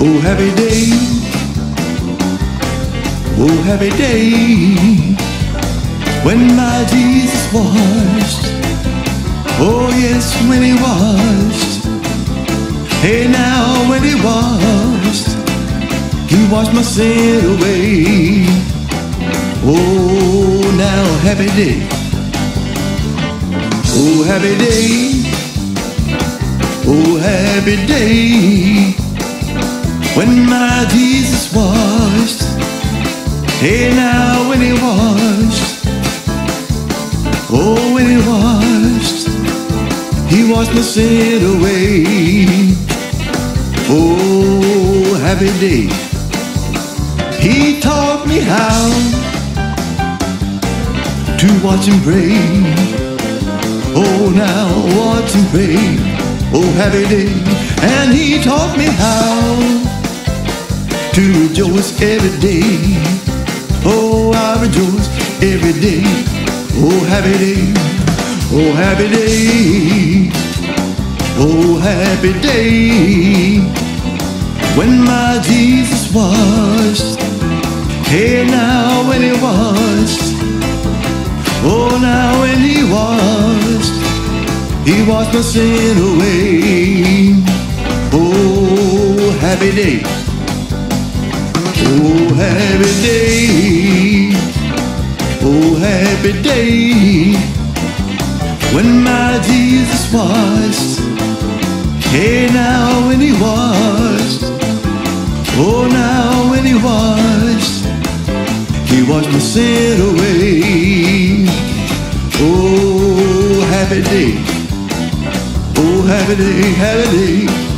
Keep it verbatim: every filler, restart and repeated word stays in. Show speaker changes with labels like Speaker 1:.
Speaker 1: Oh, happy day. Oh, happy day. When my Jesus washed. Oh, yes, when he washed. Hey, now when he washed, he washed my sin away. Oh, now happy day. Oh, happy day. Oh, happy day. When my Jesus washed. Hey, now when he washed. Oh, when he washed, he washed my sin away. Oh, happy day. He taught me how to watch and pray. Oh, now watch and pray. Oh, happy day. And he taught me how to rejoice every day. Oh, I rejoice every day. Oh, happy day. Oh, happy day. Oh, happy day. When my Jesus washed. Hey, now when he washed. Oh, now when he washed, he washed my sin away. Oh, happy day. Oh, happy day. Oh, happy day. When my Jesus washed. Hey, now when he washed. Oh, now when he washed, he washed my sin away. Oh, happy day. Oh, happy day, happy day.